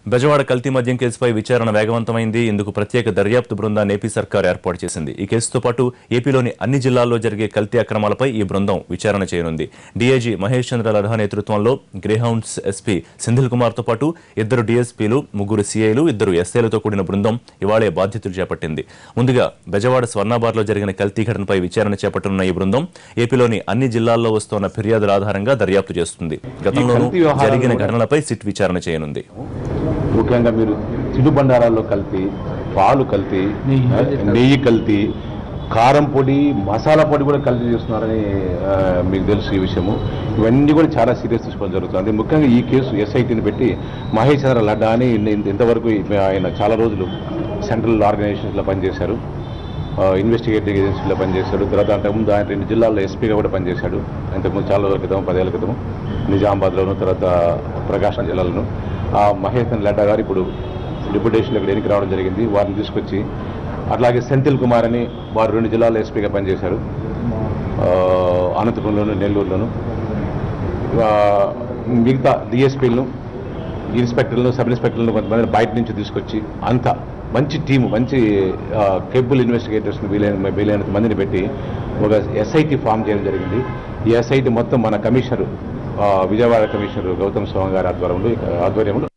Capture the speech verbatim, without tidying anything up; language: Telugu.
బెజవాడ కల్తీ మద్యం కేసుపై విచారణ వేగవంతమైంది. ఇందుకు ప్రత్యేక దర్యాప్తు బృందాన్ని ఏపీ సర్కార్ ఏర్పాటు చేసింది. ఈ కేసుతో పాటు ఏపీలోని అన్ని జిల్లాల్లో జరిగే కల్తీ అక్రమాలపై ఈ బృందం విచారణ చేయనుంది. డీఐజీ మహేష్ చంద్ర లడ్హా నేతృత్వంలో గ్రేహౌండ్స్ ఎస్పీ సింధిల్ కుమార్తో పాటు ఇద్దరు డీఎస్పీలు, ముగ్గురు సీఐలు, ఇద్దరు ఎస్ఐలతో కూడిన బృందం ఇవాళే బాధ్యతలు చేపట్టింది. ముందుగా బెజవాడ స్వర్ణాబార్లో జరిగిన కల్తీ ఘటనపై విచారణ చేపట్టనున్న ఈ బృందం ఏపీలోని అన్ని జిల్లాల్లో వస్తున్న ఫిర్యాదుల ఆధారంగా దర్యాప్తు చేస్తుంది. గతంలోనూ జరిగిన ఘటనలపై సిట్ విచారణ చేయనుంది. ముఖ్యంగా మీరు తినుబండారాల్లో కల్తీ, పాలు కల్తీ, నెయ్యి కల్తీ, కారం పొడి, మసాలా పొడి కూడా కల్తీ చేస్తున్నారని మీకు తెలుసు ఈ విషయము. ఇవన్నీ కూడా చాలా సీరియస్ తీసుకోవడం జరుగుతుంది. ముఖ్యంగా ఈ కేసు ఎస్ఐటీని పెట్టి మహేష్ చంద్ర లడ్డా అని ఇంతవరకు ఆయన చాలా రోజులు సెంట్రల్ ఆర్గనైజేషన్స్లో పనిచేశారు, ఇన్వెస్టిగేటింగ్ ఏజెన్సీలో పనిచేశాడు. తర్వాత అంతకుముందు ఆయన రెండు జిల్లాల్లో ఎస్పీగా కూడా పనిచేశాడు. ఇంతకుముందు చాలా రోజుల క్రితం, పదేళ్ల క్రితం నిజామాబాద్లోను, తర్వాత ప్రకాశం జిల్లాలోను. ఆ మహేష్ చంద్ర లడ్డా గారు ఇప్పుడు డిప్యూటేషన్లో ఇక్కడ ఎన్నిక రావడం జరిగింది. వారిని తీసుకొచ్చి, అట్లాగే సెంథిల్ కుమార్ అని వారు రెండు జిల్లాల్లో ఎస్పీగా పనిచేశారు, అనంతపురంలోను, నెల్లూరులోను. మిగతా డిఎస్పీలను, ఇన్స్పెక్టర్లను, సబ్ ఇన్స్పెక్టర్లను కొంతమంది బయట నుంచి తీసుకొచ్చి అంతా మంచి టీము, మంచి కేబుల్ ఇన్వెస్టిగేటర్స్ని వీలైన వీలైనంత మందిని పెట్టి ఒక ఎస్ఐటీ ఫామ్ చేయడం జరిగింది. ఈ ఎస్ఐటీ మొత్తం మన కమిషనర్, విజయవాడ కమిషనర్ గౌతమ్ సోమ గారి ఆధ్వర్యంలో ఆధ్వర్యంలో